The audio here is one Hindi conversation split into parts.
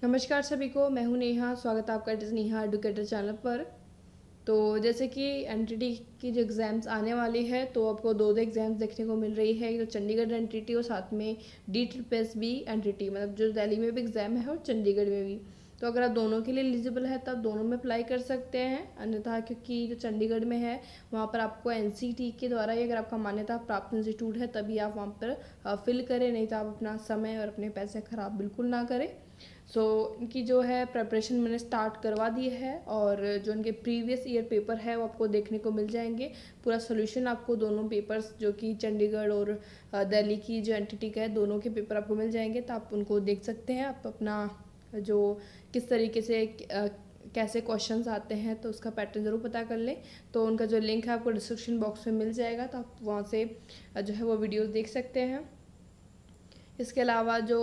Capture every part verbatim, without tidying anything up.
नमस्कार सभी को, मैं हूं नेहा। स्वागत है आपका नेहा एडुकेटर चैनल पर। तो जैसे कि एनटीटी की जो एग्ज़ाम्स आने वाली है, तो आपको दो दो एग्ज़ाम्स देखने को मिल रही है। एक तो चंडीगढ़ एनटीटी और साथ में D trip S B NTT, मतलब जो दिल्ली में भी एग्ज़ाम है और चंडीगढ़ में भी। तो अगर आप दोनों के लिए एलिजिबल है तो आप दोनों में अप्लाई कर सकते हैं। अन्यथा क्योंकि जो चंडीगढ़ में है वहाँ पर आपको एनसीटी के द्वारा ही, अगर आपका मान्यता प्राप्त इंस्टीट्यूट है तभी आप वहाँ पर फिल करें, नहीं तो आप अपना समय और अपने पैसे ख़राब बिल्कुल ना करें। सो so, इनकी जो है प्रिपरेशन मैंने स्टार्ट करवा दी है, और जो इनके प्रीवियस ईयर पेपर है वो आपको देखने को मिल जाएंगे। पूरा सोल्यूशन आपको दोनों पेपर्स, जो कि चंडीगढ़ और दिल्ली की जो एनटीटी का है, दोनों के पेपर आपको मिल जाएंगे। तो आप उनको देख सकते हैं। आप अपना जो किस तरीके से कैसे क्वेश्चंस आते हैं तो उसका पैटर्न ज़रूर पता कर लें। तो उनका जो लिंक है आपको डिस्क्रिप्शन बॉक्स में मिल जाएगा, तो आप वहाँ से जो है वो वीडियोज़ देख सकते हैं। इसके अलावा जो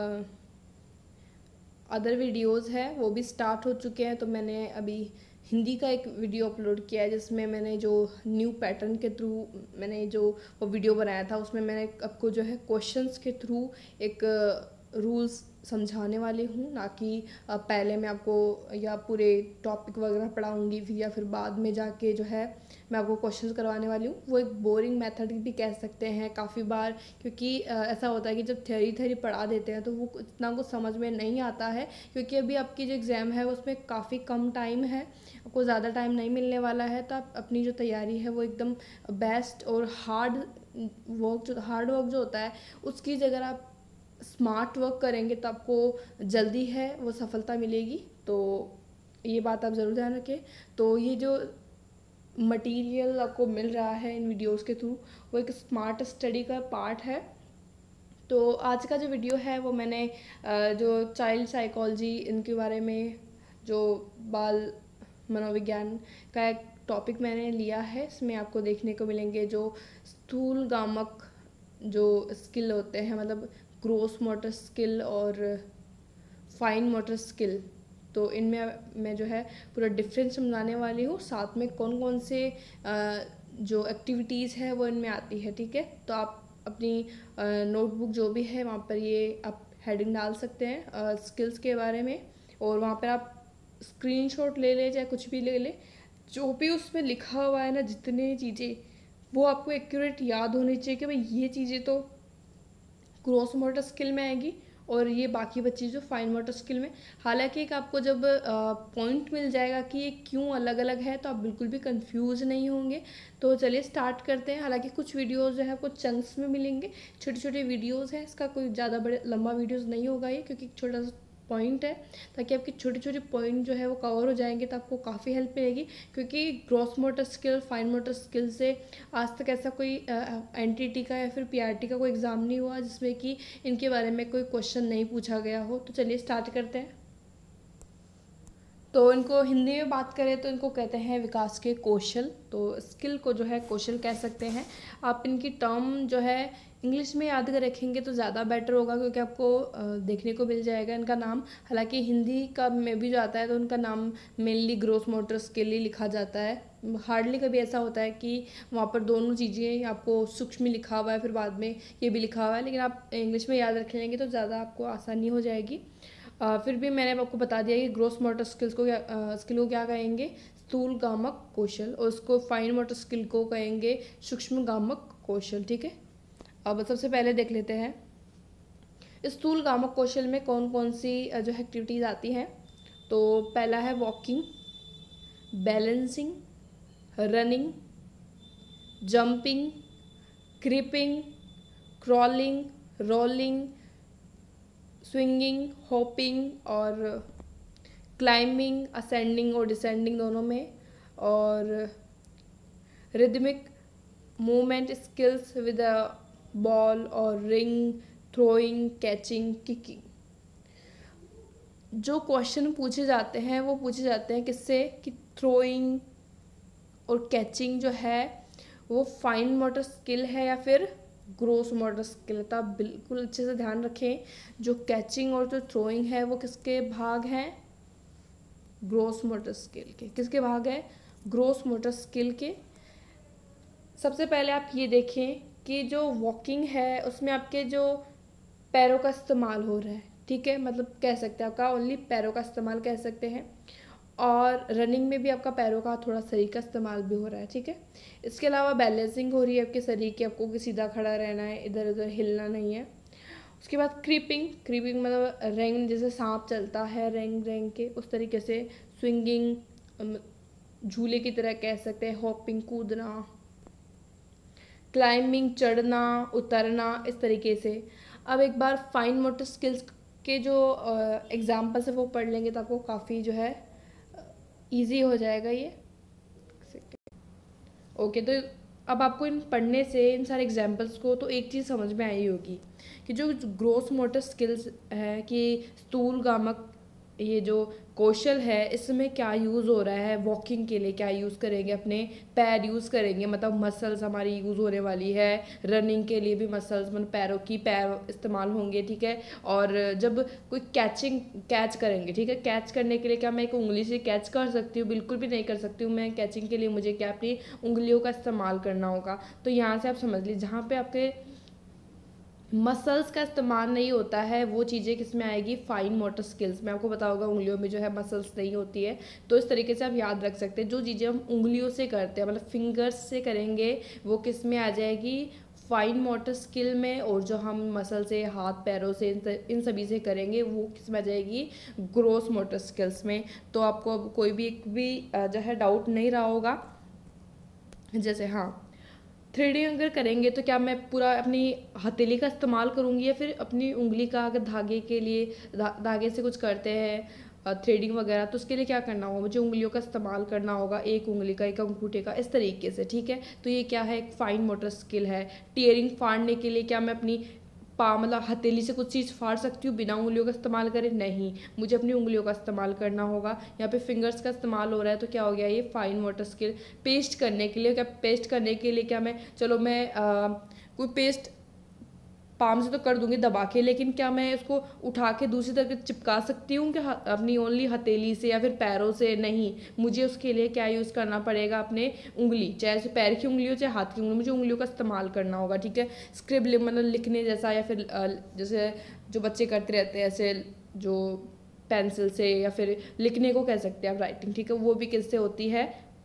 अदर वीडियोस है वो भी स्टार्ट हो चुके हैं। तो मैंने अभी हिंदी का एक वीडियो अपलोड किया है, जिसमें मैंने जो न्यू पैटर्न के थ्रू मैंने जो वो वीडियो बनाया था, उसमें मैंने आपको जो है क्वेश्चंस के थ्रू एक रूल्स समझाने वाली हूँ, ना कि पहले मैं आपको या पूरे टॉपिक वगैरह पढ़ाऊँगी फिर या फिर बाद में जाके जो है मैं आपको क्वेश्चंस करवाने वाली हूँ। वो एक बोरिंग मेथड भी कह सकते हैं काफ़ी बार, क्योंकि ऐसा होता है कि जब थ्योरी थ्योरी पढ़ा देते हैं तो वो इतना कुछ समझ में नहीं आता है, क्योंकि अभी आपकी जो एग्ज़ाम है उसमें काफ़ी कम टाइम है, आपको ज़्यादा टाइम नहीं मिलने वाला है। तो आप अपनी जो तैयारी है वो एकदम बेस्ट और हार्ड वर्क जो हार्ड वर्क जो होता है उसकी जगह आप स्मार्ट वर्क करेंगे तो आपको जल्दी है वो सफलता मिलेगी। तो ये बात आप ज़रूर ध्यान रखें। तो ये जो मटेरियल आपको मिल रहा है इन वीडियोस के थ्रू, वो एक स्मार्ट स्टडी का पार्ट है। तो आज का जो वीडियो है वो मैंने जो चाइल्ड साइकोलॉजी इनके बारे में, जो बाल मनोविज्ञान का एक टॉपिक मैंने लिया है, इसमें आपको देखने को मिलेंगे जो स्थूल गामक जो स्किल होते हैं, मतलब ग्रोस मोटर स्किल और फाइन मोटर स्किल। तो इनमें मैं जो है पूरा डिफरेंस समझाने वाली हूँ, साथ में कौन कौन से जो एक्टिविटीज़ है वो इनमें आती है। ठीक है, तो आप अपनी नोटबुक जो भी है वहाँ पर ये आप हेडिंग डाल सकते हैं स्किल्स के बारे में, और वहाँ पर आप स्क्रीनशॉट ले ले चाहे कुछ भी ले ले, जो भी उसमें लिखा हुआ है ना, जितने चीज़ें वो आपको एक्यूरेट याद होनी चाहिए कि भाई ये चीज़ें तो ग्रोस मोटर स्किल में आएगी और ये बाकी बच्ची जो फाइन मोटर स्किल में। हालांकि एक आपको जब पॉइंट मिल जाएगा कि ये क्यों अलग अलग है तो आप बिल्कुल भी कंफ्यूज नहीं होंगे। तो चलिए स्टार्ट करते हैं। हालांकि कुछ वीडियोस जो है आपको चंक्स में मिलेंगे, छोटे छोटे वीडियोस हैं, इसका कोई ज़्यादा बड़े लंबा वीडियोस नहीं होगा ये, क्योंकि छोटा सा पॉइंट है, ताकि आपके छोटे छोटे पॉइंट जो है वो कवर हो जाएंगे, तो आपको काफ़ी हेल्प मिलेगी। क्योंकि gross motor skill, fine motor skill से आज तक ऐसा कोई एनटीटी का या फिर पीआरटी का कोई एग्ज़ाम नहीं हुआ जिसमें कि इनके बारे में कोई क्वेश्चन नहीं पूछा गया हो। तो चलिए स्टार्ट करते हैं। तो इनको हिंदी में बात करें तो इनको कहते हैं विकास के कौशल। तो स्किल को जो है कौशल कह सकते हैं। आप इनकी टर्म जो है इंग्लिश में याद कर रखेंगे तो ज़्यादा बेटर होगा, क्योंकि आपको देखने को मिल जाएगा इनका नाम। हालांकि हिंदी का में भी जो आता है तो उनका नाम मेनली ग्रोस मोटर स्किल ही लिखा जाता है। हार्डली कभी ऐसा होता है कि वहाँ पर दोनों चीज़ें आपको सूक्ष्म लिखा हुआ है फिर बाद में ये भी लिखा हुआ है, लेकिन आप इंग्लिश में याद रख लेंगे तो ज़्यादा आपको आसानी हो जाएगी। आ, फिर भी मैंने आपको बता दिया कि ग्रोस मोटर स्किल्स को क्या स्किल को क्या कहेंगे, स्थूल गामक कौशल, और उसको फाइन मोटर स्किल को कहेंगे सूक्ष्म गामक कौशल। ठीक है, अब सबसे पहले देख लेते हैं स्थूल गामक कौशल में कौन कौन सी जो एक्टिविटीज़ आती हैं। तो पहला है walking, balancing, running, jumping, creeping, crawling, rolling, swinging, hopping और क्लाइंबिंग, असेंडिंग और डिसेंडिंग दोनों में, और rhythmic movement skills with a ball और रिंग, थ्रोइंग, कैचिंग, किकिंग। जो क्वेश्चन पूछे जाते हैं वो पूछे जाते हैं किससे, कि थ्रोइंग और कैचिंग जो है वो फाइन मोटर स्किल है या फिर ग्रोस मोटर स्किल। तो आप बिल्कुल अच्छे से ध्यान रखें, जो कैचिंग और जो थ्रोइंग है वो किसके भाग हैं, ग्रोस मोटर स्किल के। किसके भाग है, ग्रोस मोटर स्किल के। सबसे पहले आप ये देखें कि जो वॉकिंग है उसमें आपके जो पैरों का इस्तेमाल हो रहा है, ठीक है, मतलब कह सकते हैं आपका ओनली पैरों का इस्तेमाल कह सकते हैं। और रनिंग में भी आपका पैरों का थोड़ा शरीर का इस्तेमाल भी हो रहा है, ठीक है। इसके अलावा बैलेंसिंग हो रही है आपके शरीर की, आपको सीधा खड़ा रहना है, इधर उधर हिलना नहीं है। उसके बाद क्रीपिंग, क्रीपिंग मतलब रेंग, जैसे सांप चलता है रेंग रेंग के, उस तरीके से। स्विंगिंग, झूले की तरह कह सकते हैं। हॉपिंग, कूदना। क्लाइंबिंग, चढ़ना उतरना, इस तरीके से। अब एक बार फाइन मोटर स्किल्स के जो एग्जाम्पल्स है वो पढ़ लेंगे तो आपको काफ़ी जो है इजी हो जाएगा ये। ओके, तो अब आपको इन पढ़ने से, इन सारे एग्जाम्पल्स को, तो एक चीज़ समझ में आई होगी कि जो ग्रोस मोटर स्किल्स है, कि स्थूलगामक ये जो कौशल है, इसमें क्या यूज़ हो रहा है। वॉकिंग के लिए क्या यूज़ करेंगे, अपने पैर यूज़ करेंगे, मतलब मसल्स हमारी यूज़ होने वाली है। रनिंग के लिए भी मसल्स, मतलब पैरों की पैर इस्तेमाल होंगे, ठीक है। और जब कोई कैचिंग कैच करेंगे, ठीक है, कैच करने के लिए क्या मैं एक उंगली से कैच कर सकती हूँ? बिल्कुल भी नहीं कर सकती हूँ। मैं कैचिंग के लिए मुझे क्या अपनी उंगलियों का इस्तेमाल करना होगा। तो यहाँ से आप समझ लीजिए, जहाँ पे आपके मसल्स का इस्तेमाल नहीं होता है, वो चीज़ें किस में आएगी? फाइन मोटर स्किल्स में। आपको पता होगा उंगलियों में जो है मसल्स नहीं होती है, तो इस तरीके से आप याद रख सकते हैं। जो चीज़ें हम उंगलियों से करते हैं, मतलब फिंगर्स से करेंगे, वो किस में आ जाएगी? फाइन मोटर स्किल में। और जो हम मसल से, हाथ पैरों से, इन सभी से करेंगे, वो किस में आ जाएगी? ग्रोस मोटर स्किल्स में। तो आपको अब कोई भी एक भी जो है डाउट नहीं रहा होगा। जैसे हाँ, थ्रेडिंग अगर करेंगे तो क्या मैं पूरा अपनी हथेली का इस्तेमाल करूँगी, या फिर अपनी उंगली का? अगर धागे के लिए धा, धागे से कुछ करते हैं थ्रेडिंग वगैरह, तो उसके लिए क्या करना होगा? मुझे उंगलियों का इस्तेमाल करना होगा, एक उंगली का, एक अंगूठे का, इस तरीके से, ठीक है। तो ये क्या है? एक फाइन मोटर स्किल है। टीयरिंग, फाड़ने के लिए क्या मैं अपनी पा मतलब हथेली से कुछ चीज़ फाड़ सकती हूँ बिना उंगलियों का इस्तेमाल करे? नहीं, मुझे अपनी उंगलियों का इस्तेमाल करना होगा। यहाँ पे फिंगर्स का इस्तेमाल हो रहा है, तो क्या हो गया ये? Fine motor skill. पेस्ट करने के लिए क्या? पेस्ट करने के लिए क्या मैं, चलो मैं आ, कोई पेस्ट पाम से तो कर दूंगी दबा के, लेकिन क्या मैं उसको उठा के दूसरी तरफ चिपका सकती हूँ क्या अपनी ओनली हथेली से या फिर पैरों से? नहीं, मुझे उसके लिए क्या यूज़ करना पड़ेगा? अपने उंगली, चाहे पैर की उंगली हो चाहे हाथ की उंगली, मुझे उंगलियों का इस्तेमाल करना होगा, ठीक है। स्क्रिबलिंग मतलब लिखने जैसा, या फिर जैसे जो बच्चे करते रहते हैं ऐसे, जो पेंसिल से, या फिर लिखने को कह सकते हैं आप राइटिंग, ठीक है, वो भी किससे होती है?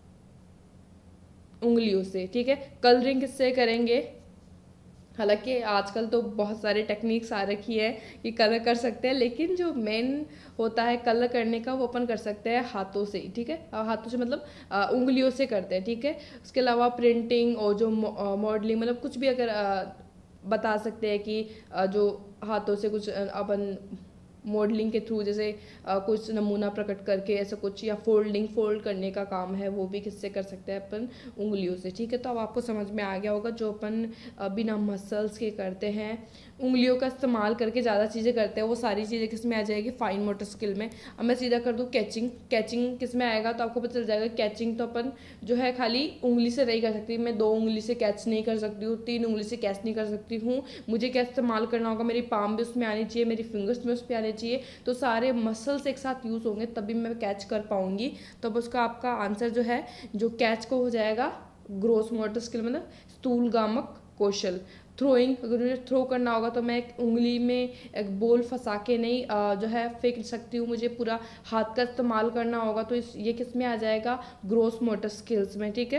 उंगलियों से, ठीक है। कलरिंग किससे करेंगे? हालांकि आजकल तो बहुत सारे टेक्निक्स आ रखी है कि कलर कर सकते हैं, लेकिन जो मेन होता है कलर करने का, वो अपन कर सकते हैं हाथों से ही, ठीक है। हाथों से मतलब आ, उंगलियों से करते हैं, ठीक है। उसके अलावा प्रिंटिंग और जो मॉडलिंग, मतलब कुछ भी अगर आ, बता सकते हैं कि आ, जो हाथों से कुछ अपन मॉडलिंग के थ्रू, जैसे आ, कुछ नमूना प्रकट करके ऐसा कुछ, या फोल्डिंग, फोल्ड करने का काम है, वो भी किससे कर सकते हैं? अपन उंगलियों से, ठीक है। तो अब आपको समझ में आ गया होगा, जो अपन बिना मसल्स के करते हैं, उंगलियों का इस्तेमाल करके ज़्यादा चीज़ें करते हैं, वो सारी चीज़ें किस में आ जाएगी? फाइन मोटर स्किल में। अब मैं सीधा कर दूँ कैचिंग, कैचिंग किस में आएगा? तो आपको पता चल जाएगा कैचिंग तो अपन जो है खाली उंगली से नहीं कर सकती। मैं दो उंगली से कैच नहीं कर सकती हूँ, तीन उंगली से कैच नहीं कर सकती हूँ। मुझे क्या इस्तेमाल करना होगा? मेरी पाम भी उसमें आनी चाहिए, मेरी फिंगर्स में उस पर आनी चाहिए, तो सारे मसल्स एक साथ यूज़ होंगे तभी मैं कैच कर पाऊंगी। तो अब उसका आपका आंसर जो है, जो कैच को हो जाएगा ग्रोस मोटर स्किल, मतलब स्थूलगामक कौशल। थ्रोइंग, अगर मुझे थ्रो करना होगा तो मैं एक उंगली में एक बॉल फंसा के नहीं आ, जो है फेंक सकती हूँ, मुझे पूरा हाथ का इस्तेमाल करना होगा। तो इस ये किस में आ जाएगा? ग्रोस मोटर स्किल्स में, ठीक है।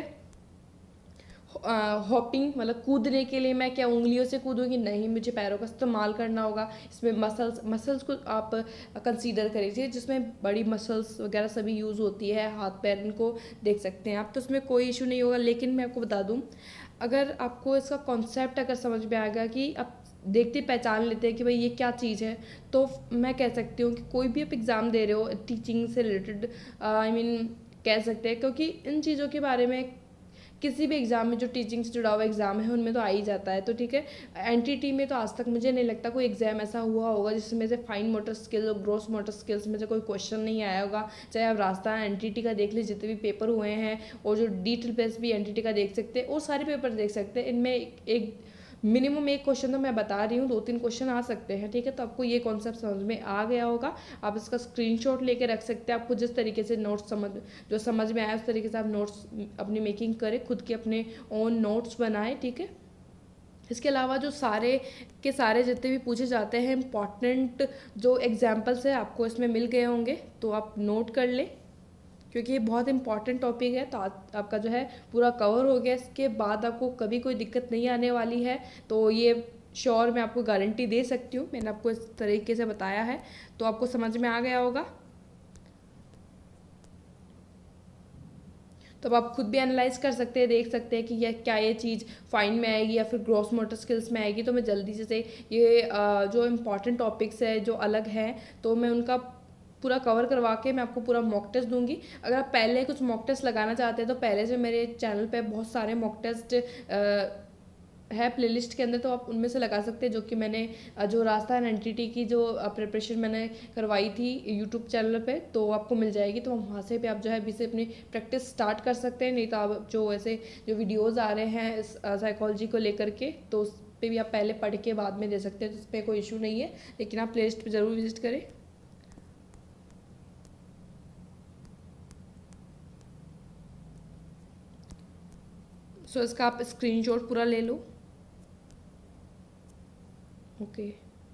हॉपिंग मतलब कूदने के लिए मैं क्या उंगलियों से कूदूंगी? नहीं, मुझे पैरों का इस्तेमाल करना होगा। इसमें मसल्स मसल्स को आप कंसीडर करिए, जिसमें बड़ी मसल्स वगैरह सभी यूज़ होती है, हाथ पैर, इनको देख सकते हैं आप, तो उसमें कोई इशू नहीं होगा। लेकिन मैं आपको बता दूं, अगर आपको इसका कॉन्सेप्ट अगर समझ में आएगा कि आप देखते पहचान लेते हैं कि भाई ये क्या चीज़ है, तो मैं कह सकती हूँ कि कोई भी आप एग्ज़ाम दे रहे हो टीचिंग से रिलेटेड, आई मीन कह सकते हैं, क्योंकि इन चीज़ों के बारे में किसी भी एग्जाम में जो टीचिंग से जुड़ा हुआ एग्जाम है उनमें तो आ ही जाता है, तो ठीक है। एनटीटी में तो आज तक मुझे नहीं लगता कोई एग्जाम ऐसा हुआ होगा जिसमें से फाइन मोटर स्किल और ग्रोस मोटर स्किल्स में से कोई क्वेश्चन नहीं आया होगा। चाहे आप राजस्थान एनटीटी का देख लीजिए, जितने भी पेपर हुए हैं, और जो डिटेल बेस भी एनटीटी का देख सकते हैं, और सारे पेपर देख सकते हैं। इनमें एक मिनिमम एक क्वेश्चन तो मैं बता रही हूँ, दो तीन क्वेश्चन आ सकते हैं, ठीक है। तो आपको ये कॉन्सेप्ट समझ में आ गया होगा। आप इसका स्क्रीनशॉट लेके रख सकते हैं। आपको जिस तरीके से नोट्स समझ जो समझ में आया उस तरीके से आप नोट्स अपनी मेकिंग करें, खुद के अपने ओन नोट्स बनाएं, ठीक है। इसके अलावा जो सारे के सारे जितने भी पूछे जाते हैं इम्पॉर्टेंट जो एग्जाम्पल्स है आपको इसमें मिल गए होंगे, तो आप नोट कर लें क्योंकि ये बहुत इंपॉर्टेंट टॉपिक है। तो आपका जो है पूरा कवर हो गया, इसके बाद आपको कभी कोई दिक्कत नहीं आने वाली है। तो ये श्योर मैं आपको गारंटी दे सकती हूँ, मैंने आपको इस तरीके से बताया है तो आपको समझ में आ गया होगा। तो अब आप खुद भी एनालाइज कर सकते हैं, देख सकते हैं कि यह क्या ये चीज़ फाइन में आएगी या फिर ग्रॉस मोटर स्किल्स में आएगी। तो मैं जल्दी से ये जो इम्पॉर्टेंट टॉपिक्स है जो अलग हैं तो मैं उनका पूरा कवर करवा के मैं आपको पूरा मॉक टेस्ट दूंगी। अगर आप पहले कुछ मॉक टेस्ट लगाना चाहते हैं तो पहले से मेरे चैनल पे बहुत सारे मॉक टेस्ट है प्लेलिस्ट के अंदर, तो आप उनमें से लगा सकते हैं। जो कि मैंने जो राजस्थान एनटीटी की जो प्रिपरेशन मैंने करवाई थी यूट्यूब चैनल पे, तो आपको मिल जाएगी। तो वहाँ से भी आप जो है अभी से अपनी प्रैक्टिस स्टार्ट कर सकते हैं। नहीं तो आप जो ऐसे जो वीडियोज़ आ रहे हैं इस साइकोलॉजी को लेकर के, तो उस पर भी आप पहले पढ़ के बाद में दे सकते हैं, तो उस पर कोई इशू नहीं है। लेकिन आप प्ले लिस्ट पर ज़रूर विजिट करें। सो इसका आप स्क्रीनशॉट पूरा ले लो। ओके,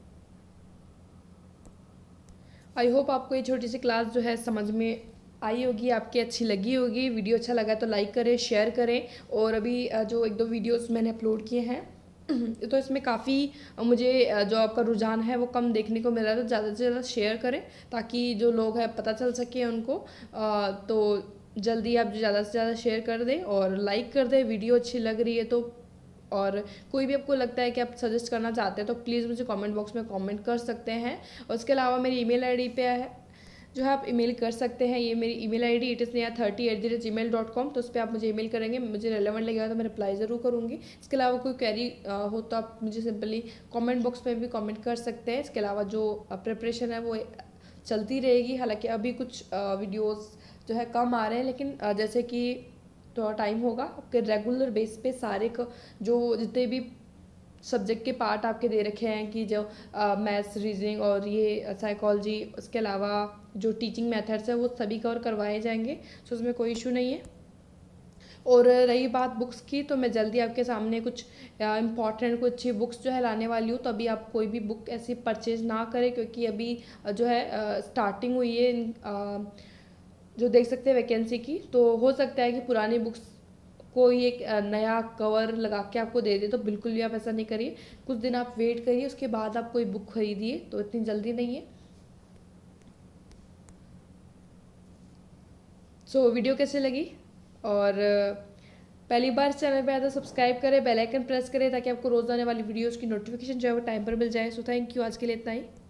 आई होप आपको ये छोटी सी क्लास जो है समझ में आई होगी, आपकी अच्छी लगी होगी। वीडियो अच्छा लगा तो लाइक करें, शेयर करें। और अभी जो एक दो वीडियोस मैंने अपलोड किए हैं तो इसमें काफ़ी मुझे जो आपका रुझान है वो कम देखने को मिल रहा है, तो ज़्यादा से ज़्यादा शेयर करें ताकि जो लोग हैं पता चल सके उनको। तो जल्दी आप ज़्यादा से ज़्यादा शेयर कर दें और लाइक कर दें वीडियो अच्छी लग रही है तो। और कोई भी आपको लगता है कि आप सजेस्ट करना चाहते हैं तो प्लीज़ मुझे कमेंट बॉक्स में कमेंट कर सकते हैं। और उसके अलावा मेरी ईमेल आईडी पे है जो है आप ईमेल कर सकते हैं। ये मेरी email ID it is Neha thirty eight the rate gmail dot com. तो उस पर आप मुझे ईमेल करेंगे, मुझे रेलेवेंट लगेगा तो मैं रिप्लाई ज़रूर करूँगी। इसके अलावा कोई क्वेरी हो तो आप मुझे सिंपली कमेंट बॉक्स में भी कमेंट कर सकते हैं। इसके अलावा जो प्रिपरेशन है वो चलती रहेगी। हालांकि अभी कुछ वीडियोज़ जो है कम आ रहे हैं, लेकिन जैसे कि थोड़ा टाइम होगा आपके रेगुलर बेस पे सारे को जो जितने भी सब्जेक्ट के पार्ट आपके दे रखे हैं कि जो मैथ्स, रीजनिंग और ये साइकोलॉजी, उसके अलावा जो टीचिंग मेथड्स है वो सभी कवर करवाए जाएंगे। सो उसमें कोई इशू नहीं है। और रही बात बुक्स की, तो मैं जल्दी आपके सामने कुछ इम्पॉर्टेंट कुछ अच्छी बुक्स जो है लाने वाली हूँ। तो अभी आप कोई भी बुक ऐसी परचेज ना करें क्योंकि अभी जो है स्टार्टिंग हुई है जो देख सकते हैं वैकेंसी की। तो हो सकता है कि पुरानी बुक्स कोई एक नया कवर लगा के आपको दे दे, तो बिल्कुल भी आप ऐसा नहीं करिए। कुछ दिन आप वेट करिए, उसके बाद आप कोई बुक खरीदिए, तो इतनी जल्दी नहीं है। सो so, वीडियो कैसे लगी? और पहली बार इस चैनल पे आया तो सब्सक्राइब करें, बेल आइकन प्रेस करें ताकि आपको रोज़ आने वाली वीडियोज़ की नोटिफिकेशन जो है वो टाइम पर मिल जाए। सो थैंक यू, आज के लिए इतना ही।